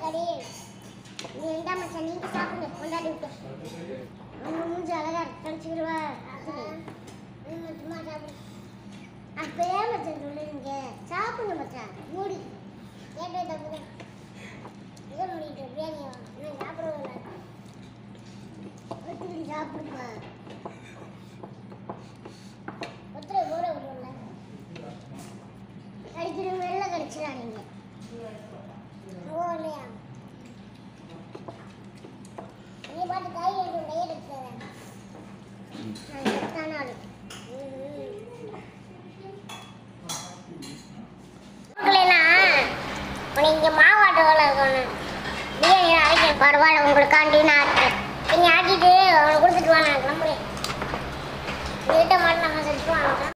அடி நீ என்ன மச்சான் நீங்க சாப்பிடுங்க கொண்டாடி விட்டு மூஞ்சி அழகா கழிச்சுக்கிடுவா சும்மா சாப்பிடு அப்பயே மச்சான் சொல்லுங்க சாப்பிடுங்க மச்சான் மூடி கேட்டே தப்பு இதை மூடிட்டு பிரியாணி நான் சாப்பிடுவேன் சாப்பிடுப்பா ஒத்துரை போட விடுவோம்ல கடிச்சிடும் வெளில கடிச்சிடா நீங்க ஓ இல்லையா நீ பாட்டு காய் எடுத்து கையை எடுத்துறேன் நான் எத்தான ஆளு இங்கே மாவாட்டோவில் இருக்கணும் பிரியாணி அரைக்க பரவாயில்ல உங்களுக்காண்டி நான்